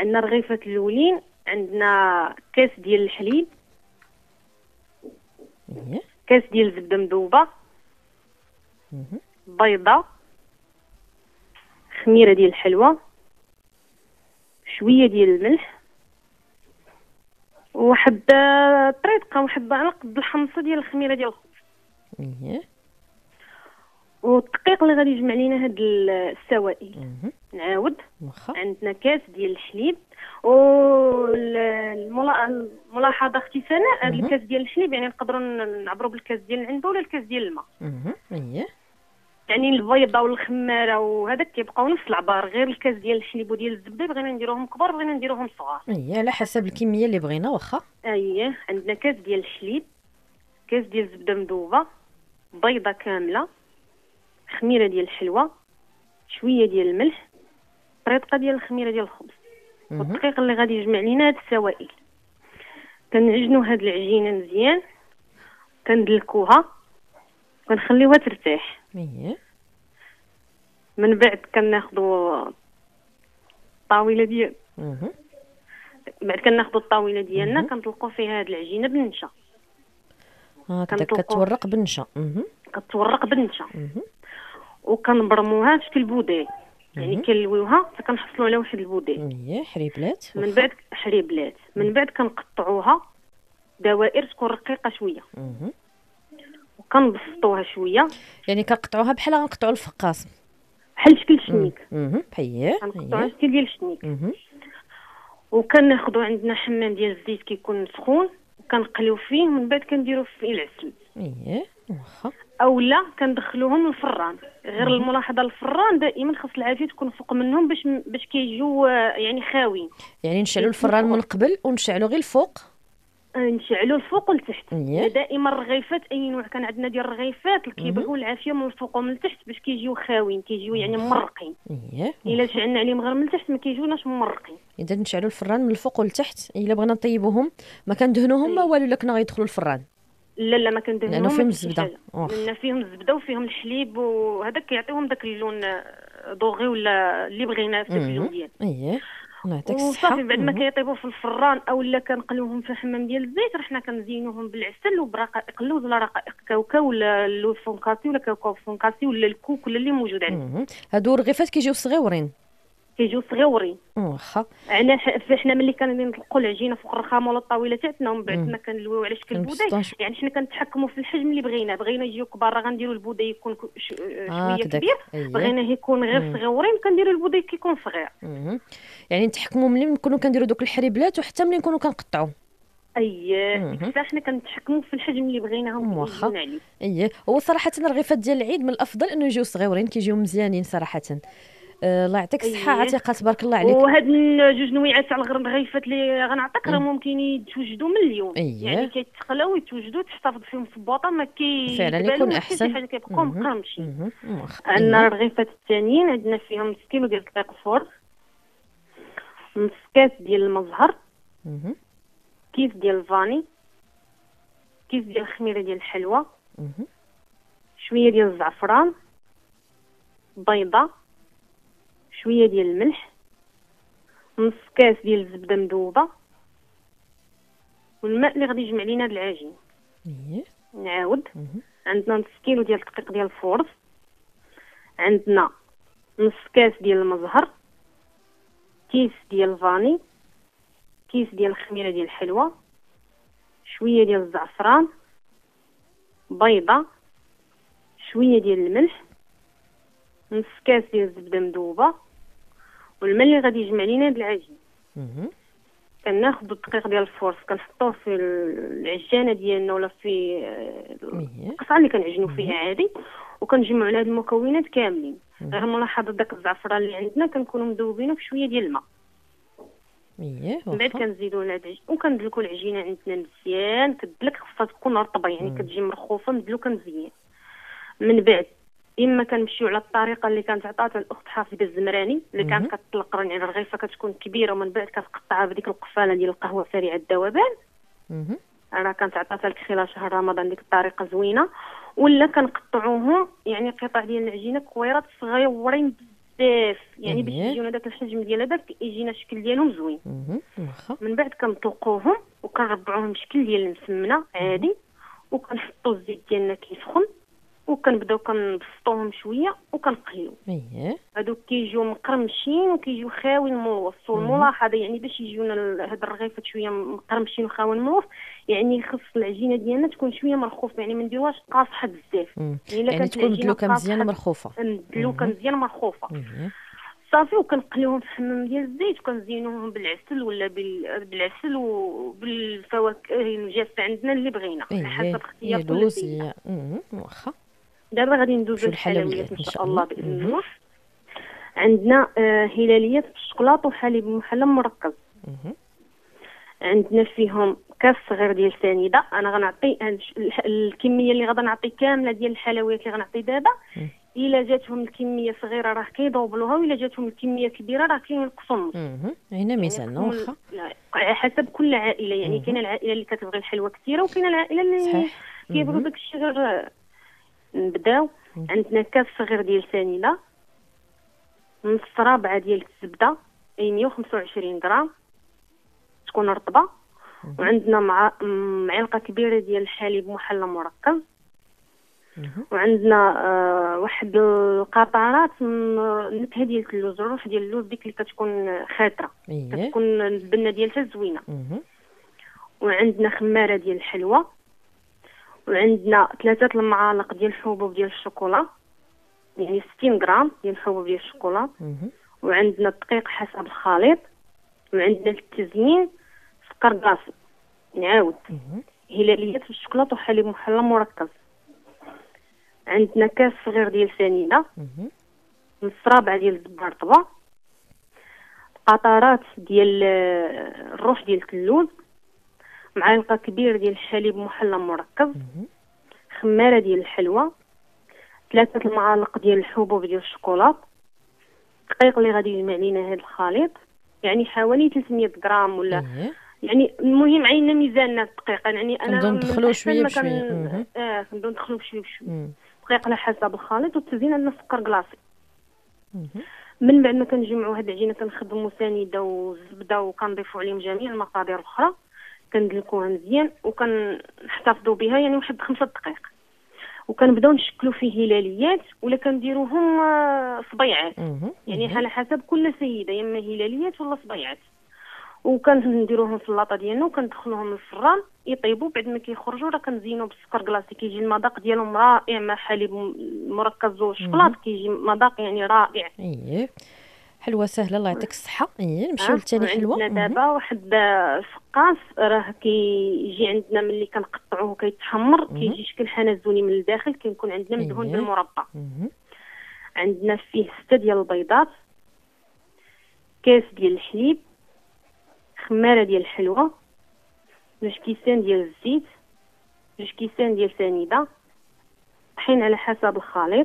عندنا الرغيفات الاولين، عندنا كاس ديال الحليب، كاس ديال الزبده مذوبه، بيضه، خميره ديال الحلوى، شويه ديال الملح، واحد طريقه واحد على قد الحمصه ديال الخميره ديال الخبز. والدقيق اللي غادي يجمع لينا هاد السوائل. نعاود، عندنا كاس ديال الحليب، والملاحظه اختي سناء، هاد الكاس ديال الحليب يعني نقدروا نعبروا بالكاس ديال العنبه ولا الكاس ديال الماء. يعني البيضه والخماره وهذاك كيبقاو نفس العبار، غير الكاس ديال الحليب وديال الزبده بغينا نديروهم كبار، بغينا نديروهم صغار. على حسب الكميه اللي بغينا. واخا. عندنا كاس ديال الحليب، كاس ديال الزبده مذوبه، بيضه كامله، خميره ديال الحلوى، شويه ديال الملح، طريقه ديال الخميره ديال الخبز، والدقيق اللي غادي يجمع لينا هاد السوائل. كنعجنوا هاد العجينه مزيان، كندلكوها، كنخليوها ترتاح. من بعد كناخذوا الطاوله ديال الطاوله ديالنا، كنطلقوا فيها هاد العجينه بالنشا. كتورق بالنشا. كتورق بالنشا. وكنبرموها في شكل بوديل، يعني كنلويوها حتى كنحصلوا على واحد البوديل. حريبلات. من بعد حريبلات، من بعد كنقطعوها دوائر تكون رقيقه شويه. وكنبسطوها شويه، يعني كنقطعوها بحال غنقطعوا الفقاص، بحال شكل الشنيك. كنقطعوها شكل ديال الشنيك. وكناخذوا عندنا حمام ديال الزيت كيكون سخون، وكنقليو فيه، من بعد كنديروا فيه العسل. واخا. اولا كندخلوهم للفران. غير الملاحظه، الفران دائما خاص العافيه تكون فوق منهم باش كيجيو يعني خاويين. يعني نشعلوا الفران من قبل ونشعلوا غير الفوق. نشعلوا الفوق والتحت. دائما الرغيفات، اي نوع كان عندنا ديال الرغيفات كيبغيو العافيه من الفوق ومن التحت باش كيجيو خاويين، كيجيو يعني ممرقين. الا شعلنا عليهم غير من التحت ما كيجيوناش ممرقين. اذا نشعلوا الفران من الفوق والتحت. الا بغينا نطيبوهم ما كندهنوهم ما والو، الا كنا غيدخلوا الفران. لا ما كندهنوهم، لانه فيهم الزبده. لان فيهم الزبده وفيهم الحليب، وهذاك كيعطيوهم داك اللون دوغي ولا اللي بغيناه في اللون ديالو. يعطيك الصحه. وصافي بعد ما كيطيبوا في الفران اولا كنقليوهم في حمام ديال الزيت، حنا كنزينوهم بالعسل وبرقائق اللوز ولا رقائق كاوكاو ولا اللوز فونكاسي ولا كاوكاو فونكاسي ولا الكوك ولا اللي موجود عندنا. هادو الرغيفات كيجيو صغيورين. واخا. حنا ملي كنطلقوا العجينه فوق الرخامه ولا الطاوله تاعنا، ومن بعد ما كنلويو على شكل بوداي، يعني حنا كنتحكموا في الحجم اللي بغينا يجيو كبار راه غنديروا البوداي يكون شويه كبير. بغينا يكون غير صغيورين كنديروا البوداي كيكون صغير. يعني نتحكموا ملي نكونوا كنديروا دوك الحريبلات وحتى ملي نكونوا كنقطعوا. حنا كنتحكموا في الحجم اللي بغيناهم يجيونا عليه. هو صراحه الرغيفات ديال العيد من الافضل انه يجيو صغيورين، كيجيو مزيانين صراحه. الله يعطيك الصحه. عتيقه تبارك الله عليك. وهاد جوج نويعات تاع الرغيفات اللي غنعطيك راه ممكن يتوجدوا مليون. يعني كيتخلاو ويتوجدوا، تحتفظ فيهم في البواطه، ما فعلا يكون احسن. حاجه كيبقاو مقرمشين. عندنا الرغيفات الثانيين، عندنا فيهم نص كيلو ديال الدقيق الفور، نص كاس ديال المزهر، كيس ديال الفاني، كيس ديال الخميره ديال الحلوى، شويه ديال الزعفران، بيضه، شويه ديال الملح، نص كاس ديال الزبده مذوبه، والماء اللي غادي يجمع لينا هاد العجين. نعاود، عندنا نص كيلو ديال الدقيق ديال الفورص، عندنا نص كاس ديال المزهر، كيس ديال الفاني، كيس ديال الخميره ديال الحلوى، شويه ديال الزعفران، بيضه، شويه ديال الملح، نص كاس ديال الزبده مذوبه، والماء اللي غادي يجمع لينا هاد العجين. كناخذ الدقيق ديال الفورس كنحطوه في العجانه ديالنا ولا في القصعه اللي كنعجنوا فيها عادي، وكنجمعوا على هاد المكونات كاملين. غير ملاحظه داك الزعفران اللي عندنا كنكونوا مذوبينه في شويه ديال الماء. من بعد كنزيدوا لهاد العجين وكندلكوا العجينه عندنا مزيان، كدلك خاصها تكون رطبه، يعني كتجي مرخوفه مدلوكه مزيان. من بعد اما كنمشيو على الطريقه اللي كانت عطاتها الاخت حافظه الزمراني، اللي كانت كتطلق يعني الرغيفه كتكون كبيره ومن بعد كتقطعها بديك القفاله ديال القهوه سريعه الذوبان. انا كانت عطاتها لك خلال شهر رمضان، ديك الطريقه زوينه. ولا كنقطعوهم يعني قطع ديال العجينه كويرات صغيورين بزاف يعني باش يجيونا داك الحجم ديال هذاك يجينا الشكل ديالهم زوين. واخا. من بعد كنطلقوهم وكنربعوهم بشكل ديال المسمنه عادي، وكنحطوا الزيت ديالنا كيسخن وكنبداو كنبسطوهم شويه وكنقليو. هادوك كيجيو مقرمشين وكيجيو خاويين من الوسط. والملاحظه يعني باش يجيونا هاد الرغيفات شويه مقرمشين وخاويين من الوسط، يعني خص العجينه ديالنا تكون شويه مرخوفه، يعني ما نديروهاش قاصحه بزاف. يعني تكون مدلوكه مزيان مرخوفه. مدلوكه مزيان مرخوفه. صافي. وكنقليوهم في الحمام ديال الزيت وكنزينوهم بالعسل ولا بالعسل وبالفواكه الجافه عندنا اللي بغينا على حسب اختيار كل سيده. واخا. دابا غادي ندوزو للحلويات ان شاء الله باذن الله. عندنا هلاليات بالشوكولاط وحليب محلى مركز. عندنا فيهم كاس صغير ديال سنيده. انا غنعطي الكميه اللي غادا نعطي كامله ديال الحلويات اللي غنعطي دابا. الا جاتهم الكميه صغيره راه كيضوبلوها، والا جاتهم الكميه كبيره راه كينقصوا النص. هنا ميزان واخا على حسب كل عائله. يعني كاينه العائله اللي كتبغي الحلوى كثيره وكاينه العائله اللي كيبغيو داك الشيء غير. نبداو. عندنا كاس صغير ديال سنيده، نص رابعه ديال الزبده اي 125 غرام تكون رطبه، وعندنا معلقه كبيره ديال الحليب محلى مركز، وعندنا واحد القطرات من النكهه ديال اللوز، الروح ديال اللوز ديك اللي كتكون خاطره كتكون البنه ديالها زوينه. وعندنا خماره ديال الحلوى، وعندنا 3 المعالق ديال الحبوب ديال الشوكولا، يعني 60 غرام ديال الحبوب ديال الشوكولا. وعندنا الدقيق حسب الخليط، وعندنا التزيين سكر كلاصي. نعاود هلاليات بالشوكولاط وحليب محلى مركز. عندنا كاس صغير ديال سنيده، نص رابعه ديال الزبده رطبه، قطرات ديال الروح ديال اللوز، معلقه كبيره ديال الحليب محلى مركز، خماره ديال الحلوى، 3 المعالق ديال الحبوب ديال الشوكولا، الدقيق اللي غادي يجمع لينا هذا الخليط يعني حوالي 300 غرام ولا يعني المهم عينا ميزاننا الدقيق. يعني انا كنبداو ندخلوه شويه بشويه. كنبداو ندخلوه بشويه بشويه. الدقيق على حسب الخليط، والتزيين عندنا سكر كلاصي. من بعد ما كنجمعوا هاد العجينه كنخدموا سنيده والزبده وكنضيفوا عليهم جميع المقادير الاخرى، كندلكوها مزيان وكنحتفظوا بها يعني واحد 5 دقائق، وكنبداو نشكلوا فيه هلاليات ولا كنديروهم صبيعات. يعني على حسب كل سيده، يا اما هلاليات ولا صبيعات. وكنديروهم في اللاطه ديالنا وكندخلوهم للفران يطيبوا. بعد ما كيخرجوا راه كنزينوا بالسكر كلاصي، كيجي المذاق ديالهم رائع مع حليب مركز والشوكولاط، كيجي مذاق يعني رائع. حلوه سهله الله يعطيك الصحه. نمشيو لثاني حلوه. عندنا دابا واحد الفقاس راه كيجي عندنا ملي كنقطعوه كيتحمر كيجي شكل حنزوني من الداخل، كيكون عندنا مدهون بالمربى. عندنا فيه 6 ديال البيضات، كاس ديال الحليب، خماره ديال الحلوى، 2 كيسان ديال الزيت، 2 كيسان ديال سنيده، طحين على حسب الخليط.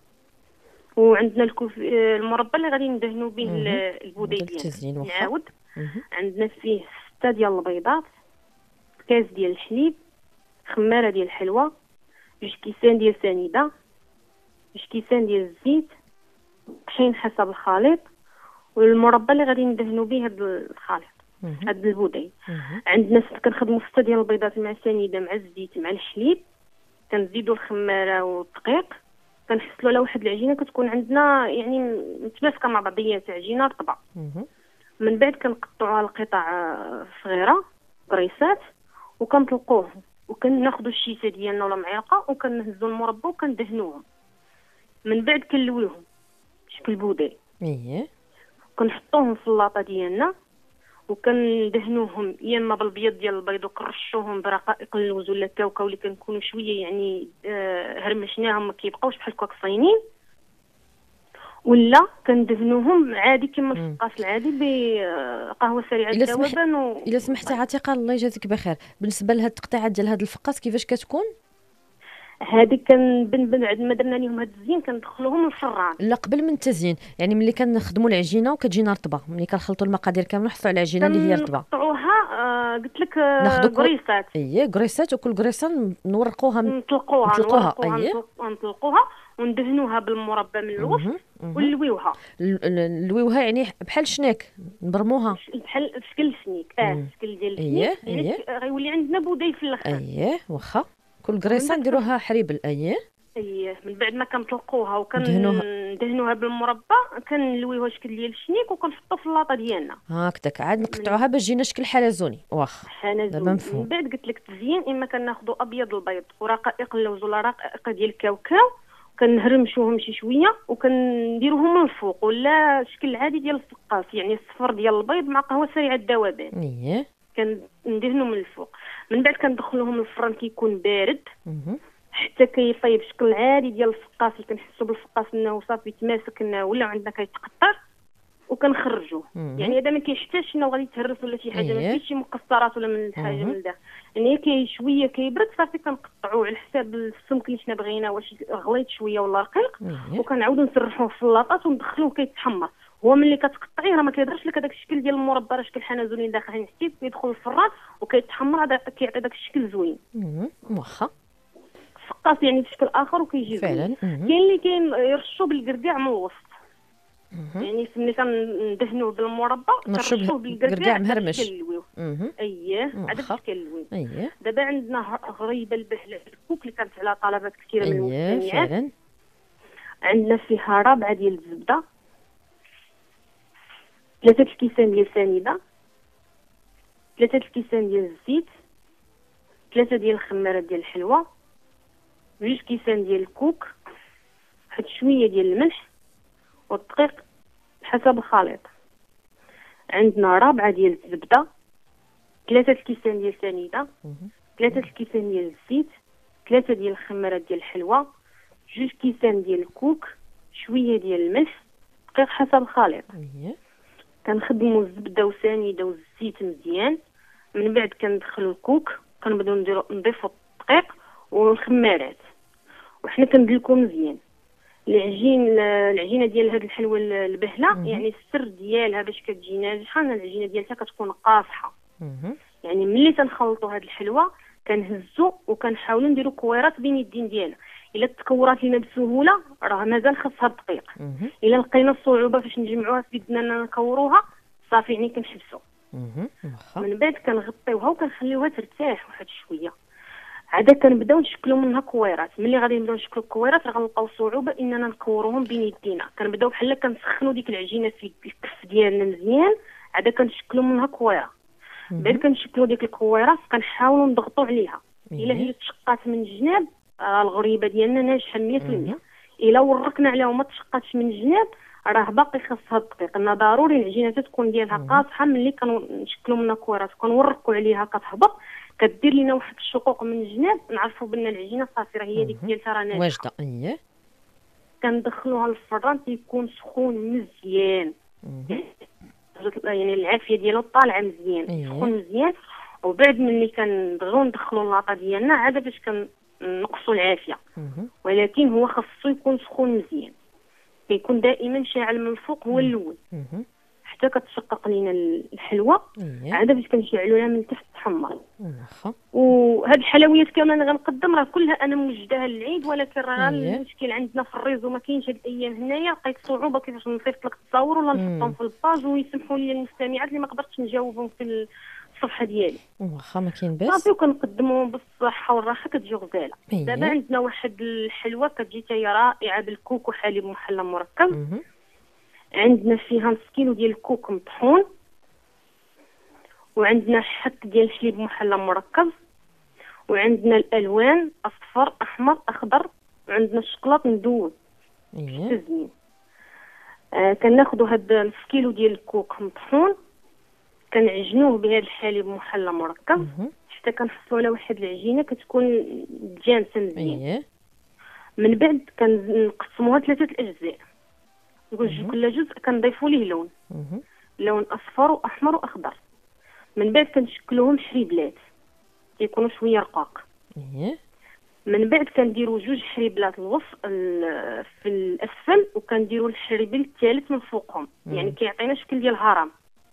وعندنا المربى اللي غادي ندهنوا به البودي ديالنا. نعاود عندنا فيه 6 ديال البيضات، كاس ديال الحليب، خماره ديال الحلوى، 2 كيسان ديال سنيده، 2 كيسان ديال الزيت، طحين حسب الخليط. والمربى اللي غادي ندهنوا به هذا الخليط هاد البودي. عندنا كنخدموا 6 ديال البيضات مع السنيده مع الزيت مع الحليب، كنزيدوا الخماره والدقيق، كنحصلوا على واحد العجينه كتكون عندنا يعني متماسكه مع بعضياتها، عجينه رطبه. من بعد كنقطعوها لقطع صغيره بريسات وكنطلقوهم، وكناخذوا الشيته ديالنا ولا معلقه وكنهزوا المربى وكندهنوهم. من بعد كنلويهم شكل بودي. كنحطوهم في اللاطه ديالنا وكندهنوهم يا اما بالبيض ديال البيض وكنرشوهم برقائق اللوز ولا كاوكاو اللي كنكونوا شويه يعني هرمشناهم ما كيبقاوش بحال هكاك صاينين، ولا كندهنوهم عادي كما الفقاس العادي بقهوه سريعه الذوبان. الا سمحتي عتيقه الله يجازيك بخير، بالنسبه لهاد التقطيعات ديال هاد الفقاس كيفاش كتكون؟ هذه بعد ما درنا لهم هاد الزين كندخلوهم للفران. لا قبل من التزيين، يعني ملي كنخدموا العجينه وكتجينا رطبه، ملي كنخلطوا المقادير كامل نحطوا على العجينه اللي هي رطبه نقطعوها قلت لك كريسات. كريسات، وكل كريسه نورقوها نطلقوها. وندهنوها بالمربى من الوسط ونلويوها. نلويوها يعني بحال شناك نبرموها بحال بشكل سنيك بشكل ديال السنيك. يعني غيولي عندنا بوداي في الاخر. واخا كل كريسه نديروها حريبل. من بعد ما كنطلقوها وكندهنوها بالمربى كنلويوها شكل ديال الشنيك وكنحطو في اللاطه ديالنا هكذاك. عاد نقطعوها باش تجينا شكل حلزوني. واخا دابا مفهوم. من بعد قلت لك تزيين اما كناخذوا ابيض البيض ورقائق اللوز ولا رقائق ديال الكاوكاو كنهرمشوهم شي شويه وكنديروهم من الفوق ولا شكل عادي ديال الفقاس، يعني الصفر ديال البيض مع قهوه سريعه الذوبان. كندهنوا من الفوق. من بعد كندخلوهم للفران كيكون بارد حتى كيطيب شكل عادي ديال الفقاس. كنحسوا بالفقاس انه صافي تماسك ولا عندنا كيتقطع وكنخرجوه. يعني هذا ما كيحتاجش انه غادي يتهرس ولا شي حاجه. ما فيش شي مكسرات ولا من حاجه من الداخل. يعني شويه كيبرد صافي كنقطعوه على حساب السمك اللي حنا بغينا، واش غليظ شويه ولا رقيق. وكنعاودوا نسرحوه في اللاطات وندخلوه كيتحمر. هو ملي كتقطعيه راه ما كيضرش لك هذاك الشكل ديال المربى، راه شكل حنزوني داخل حتى كيدخل الفران وكيتحمر. هذا كيعطي داك الشكل زوين. واخا فقاس يعني بشكل اخر وكيجي فعلا. كاين اللي يرشوا بالكركاع من الوسط. يعني ملي كندهنوه بالمربى كنرشوه بالكركاع مهرمش. عاد باش كنلويو. دابا عندنا غريبه البهله الكوك اللي كانت على طلبات كثيره من المستمعات. فعلا. عندنا فيها ربعه ديال الزبده، 3 الكيسان ديال سنيده، 3 الكيسان ديال الزيت، 3 ديال الخمارات ديال الحلوى، 2 كيسان ديال الكوك، واحد شويه ديال الملح والدقيق حسب الخليط. عندنا ربعه ديال الزبده، 3 الكيسان ديال سنيده، 3 الكيسان ديال الزيت، 3 ديال الخمارات ديال الحلوى، 2 كيسان ديال الكوك، شويه ديال الملح، دقيق حسب الخليط. كنخدموا الزبده وسنيده والزيت مزيان. من بعد كندخلوا الكوك، كنبداو نضيفوا الدقيق والخمارات وحنا كندلكو مزيان. العجينه ديال هاد الحلوه البهله يعني السر ديالها باش كتجي ناجحه ان العجينه ديالها كتكون قاصحه. يعني ملي تنخلطوا هاد الحلوه كنهزوا وكنحاولوا نديروا كويرات بين يدين ديالنا. الا تكورات لينا بسهوله راه مازال خاصها الدقيق. الا لقينا الصعوبه فاش نجمعوها في يدنا نكوروها صافي يعني كنحبسوا. من بعد كنغطيوها وكنخليوها ترتاح واحد شويه. عاده كنبداو نشكلوا منها كويرات. ملي غادي نبداو نشكلوا الكويرات راه غنلقاو صعوبه اننا نكوروهم بين يدينا. كنبداو بحال كنسخنوا ديك العجينه في الكف ديالنا مزيان. عاده كنشكلوا منها كويره. بعد كنشكلوا ديك الكويرات كنحاولوا نضغطوا عليها. الا هي تشقات من الجناب الغريبه ديالنا ناجحه 100%. الا وركنا عليها وما تشقاتش من الجناب راه باقي خاصها الدقيق. انها ضروري العجينه تكون ديالها قاصحه. ملي كنشكلوا منها كويرات كنورقوا عليها كتهبط كدير لينا واحد الشقوق من الجناب نعرفوا بان العجينه صافي راه هي ديك ديالها راه ناجحه واجده. كندخلوها للفران تيكون سخون مزيان. يعني العافيه ديالو طالعه مزيان. سخون مزيان. وبعد ملي كنبغيو ندخلوا اللاطه ديالنا عاد باش كنقصوا العافيه. ولكن هو خاصو يكون سخون مزيان. كيكون دائما شاعل من الفوق هو الاول حتى كتشقق لينا الحلوه. عاد باش كنشعلوها من تحت تحمر. وهاد الحلويات كمان غنقدم راه كلها انا موجداها للعيد. ولكن راه المشكل عندنا في الريزو ما كاينش هاد الايام هنايا. لقيت صعوبه كيفاش نصيفط لك التصاور ولا نحطهم في الباج. ويسمحوا لي المستمعات اللي ما قدرتش نجاوبهم في الصفحه ديالي. واخا ما كاين باس. صافي وكنقدموهم بالصحه والراحه كتجي غزاله. دابا عندنا واحد الحلوه كتجي حتى هي رائعه بالكوك وحليب محلى مركب. عندنا فيها نص كيلو ديال الكوك مطحون، وعندنا حك ديال الحليب محلى مركب، وعندنا الالوان اصفر احمر اخضر، وعندنا الشوكولاط مذوب زين. كناخذوا هاد نص كيلو ديال الكوك مطحون كنعجنوه بهذا الحليب محلى مركب حتى كنحصلوا على واحد العجينه كتكون جانسه مزيان. من بعد كنقسموها 3 اجزاء. كل جزء كنضيفوا ليه لون اصفر واحمر واخضر. من بعد كنشكلوهم حريبلات كيكونوا شويه رقاق. من بعد كنديروا 2 حريبلات في الاسفل وكنديروا الحريبل الثالث من فوقهم. يعني كيعطينا شكل ديال الهرم.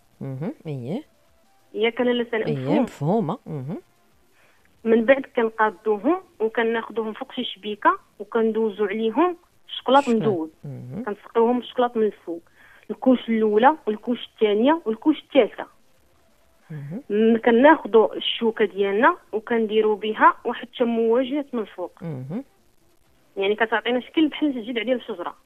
ياك انا لسان مفهومه. من بعد كنقادوهم وكناخذوهم فوق شي شبيكه وكندوزو عليهم الشوكولاط مدوب، كنسقيوهم بالشوكولاط من الفوق، الكوش الاولى والكوش الثانيه والكوش الثالثه. كناخذوا الشوكه ديالنا وكنديروا بها واحد التموجات من الفوق، يعني كتعطينا شكل بحال الجذع ديال الشجره.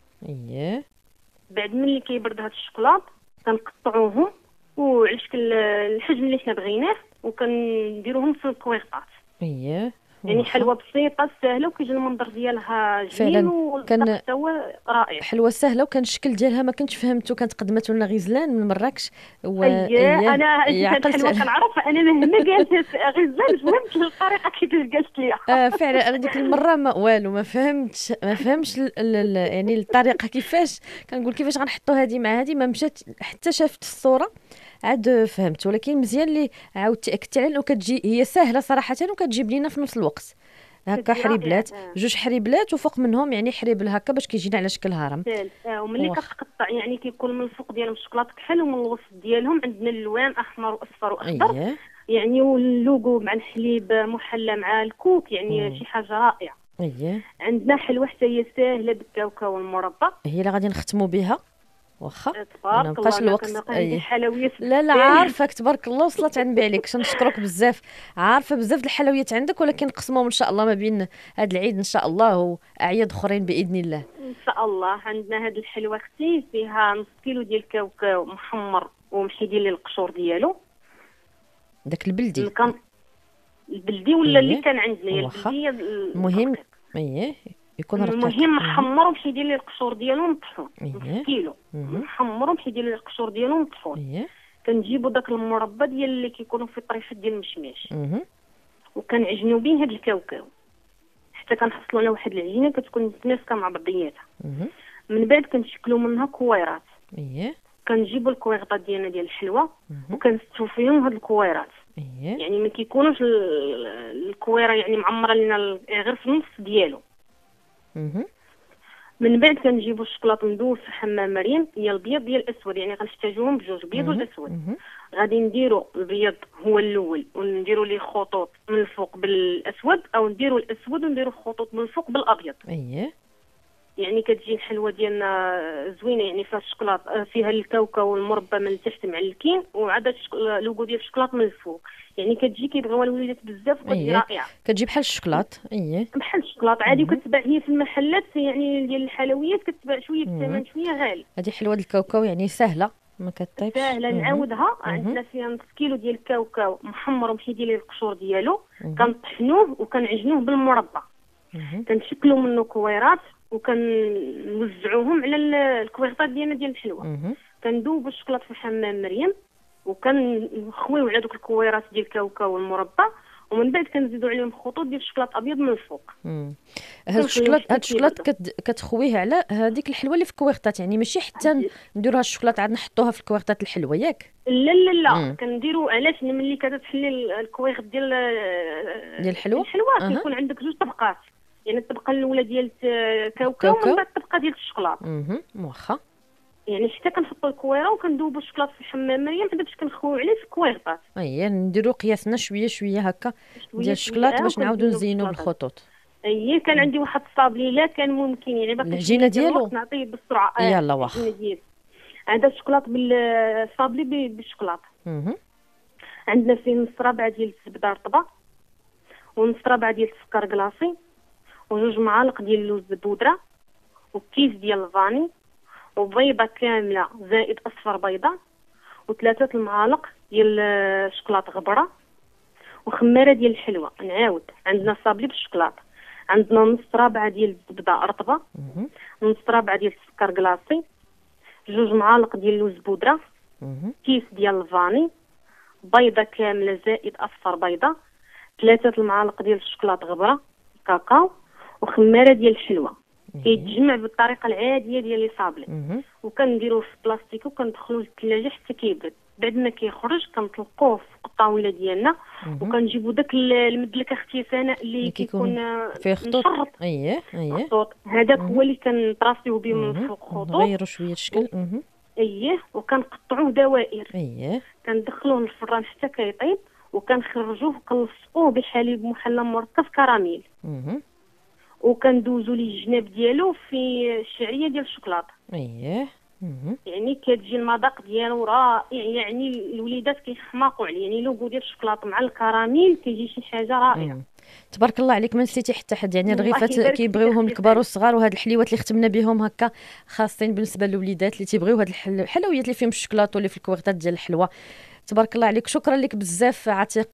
بعد ملي كيبرد هذا الشوكولاط كنقطعوهم وعلى شكل الحجم اللي حنا بغيناه وكنديروهم في الكويغطات. يعني حلوه بسيطه سهله وكيجي المنظر ديالها جميل والطعم حتى هو رائع. حلوه سهله وكان الشكل ديالها ما كنتش فهمته، كانت قدمته لنا غزلان من مراكش انا هاد الحلوه كنعرفها، انا مهما قالت غزلان فهمت الطريقه كيفاش قالت ليها. فعلا انا ديك المره ما والو ما فهمتش يعني الطريقه كيفاش كنقول كيفاش غنحطوا هذه مع هذه، ما مشات حتى شافت الصوره عاد فهمت. ولكن مزيان اللي عاودتي اكدتي على انه كتجي هي سهله صراحه وكتجيب لينا في نفس الوقت هكا حريبلات، جوج حريبلات وفوق منهم يعني حريبل هكا باش كيجينا على شكل هرم. وملي كتقطع يعني كيكون من الفوق ديالهم الشوكولاط كحل ومن الوسط ديالهم عندنا الالوان احمر واصفر واخضر. يعني واللوغو مع الحليب محلى مع الكوك، يعني شي حاجه رائعه. عندنا حلوه حتى هي ساهله بالكاوكاو والمربى، هي اللي غادي نختموا بها واخا ما بقاش الوقت. حلويات لا عارفك تبارك الله وصلت عن عليك، كنشكرك بزاف، عارفه بزاف الحلويات عندك، ولكن نقسمهم ان شاء الله ما بين هذا العيد ان شاء الله واعياد اخرين باذن الله. ان شاء الله عندنا هذه الحلوه اختي فيها نص كيلو ديال الكاوكاو محمر ومحيدين ليه القشور ديالو، داك البلدي البلدي ولا اللي كان عندنا البلديه المهم يكون المهم محمر ومحيدين ليه القشور ديالو مطحون نص كيلو محمر ومحيدين ليه القشور ديالو مطحون. كنجيبوا داك المربى ديال اللي كيكونوا في طريفات ديال المشماش وكنعجنوا به هذا الكاوكاو حتى كنحصلوا على واحد العجينه كتكون متماسكه مع بعضياتها. من بعد كنشكلوا منها كويرات. كنجيبوا الكويغطات ديالنا ديال الحلوه وكنستو فيهم هاد الكويرات. يعني ما كيكونوش الكويره يعني معمره لنا غير في النص ديالو. من بعد كنجيبوا الشوكولاط مدوب في حمام مريم، هي البيض ديال الاسود، يعني غنحتاجوهم بجوج بيض والاسود. غادي نديروا البيض هو الاول ونديروا ليه خطوط من الفوق بالاسود، او نديروا الاسود ونديروا خطوط من الفوق بالابيض. يعني كتجي الحلوه ديالنا زوينه، يعني فيها الشوكولاط فيها الكاوكاو والمربى من التحت معلكين وعاد لوغو ديال الشوكولاط من الفوق، يعني كتجي كيبغيوها الوليدات بزاف وكتجي رائعه. كتجي بحال الشوكولاط بحال الشوكولاط عادي وكتباع هي في المحلات يعني ديال الحلويات، كتباع شويه بالثمن شويه غالي. هذه حلوه الكاوكاو يعني سهله ما كطيبش، سهله نعاودها. عندنا فيها نص كيلو ديال الكاوكاو محمر ومحيدين ليه القشور ديالو، كنطحنوه وكنعجنوه بالمربى، كنشكلوا منه كويرات وكنوزعوهم على الكويغطات ديالنا ديال الحلوه. كندوبوا الشوكولاط في حمام مريم وكنخويو على دوك الكويرات ديال الكاوكاو والمربى، ومن بعد كنزيدوا عليهم خطوط ديال الشوكولاط ابيض من الفوق. هاد الشوكولاط كتخويه على هذيك الحلوه اللي في الكويغطات، يعني ماشي حتى نديروها الشوكولاط عاد نحطوها في الكويغطات الحلوه ياك؟ لا كنديروا علاش ملي كتحلي الكويغط ديال الحلوه كيكون عندك جوج طبقات، يعني الطبقه الاولى ديال الكاوكاو ومن بعد الطبقه ديال الشوكولاط. واخا يعني حتى كنحطوا الكويره وكندوبوا الشوكولاط في حمام مريم باش كنخويو عليه في الكويغطات. نديروا قياسنا شويه هكا ديال الشوكولاط باش نعاودوا نزينوا بالخطوط. كان عندي واحد الصابلي لا كان ممكن يعني باقي العجينه ديالو نعطيه بالسرعه. يلا واخا هذا الشوكولاط بالصابلي بالشوكولاط. عندنا فيه نص ربعه ديال الزبده رطبه ونص ربعه ديال السكر كلاصي وجوج معالق ديال اللوز بودره وكيس ديال الفاني وبيضه كامله زائد اصفر بيضه وثلاثه المعالق ديال الشوكولاط غبره وخماره ديال الحلوه. نعاود عندنا صابلي بالشوكولاط، عندنا نص ربعه ديال الزبده رطبه نص ربعه ديال السكر كلاصي جوج معالق ديال اللوز بودره كيس ديال الفاني بيضه كامله زائد اصفر بيضه ثلاثه المعالق ديال الشوكولاط غبره كاكاو وخماره ديال الحلوه. كيتجمع بالطريقه العاديه ديال لي صابلي وكنديروه في بلاستيك وكندخلوه للثلاجه حتى كيبرد. بعد ما كيخرج كنطلقوه في الطاوله ديالنا وكنجيبوا داك المدلك اختي سناء اللي كيكون فيه خطوط. خطوط هذاك هو اللي كنطراسيو به من فوق خطوط، نغيروا شويه الشكل. وكنقطعوه دوائر. كندخلوه للفران حتى كيطيب وكنخرجوه وكنلصقوه بحليب محلى مركز كراميل وكندوزو ليه الجناب ديالو في الشعريه ديال الشوكولاته. اييه. يعني كتجي المذاق ديالو رائع، يعني الوليدات كيحماقوا عليه، يعني لوغو ديال الشوكولاته مع الكراميل كيجي شي حاجه رائعه. تبارك الله عليك، ما نسيتي حتى حد. يعني الرغيفات كيبغيوهم الكبار والصغار، وهاد الحليوات اللي ختمنا بهم هكا خاصين بالنسبه للوليدات اللي تيبغيو هاد الحلويات اللي فيهم الشوكولاته واللي في الكويغطات ديال الحلوى. تبارك الله عليك، شكرا لك بزاف عتيق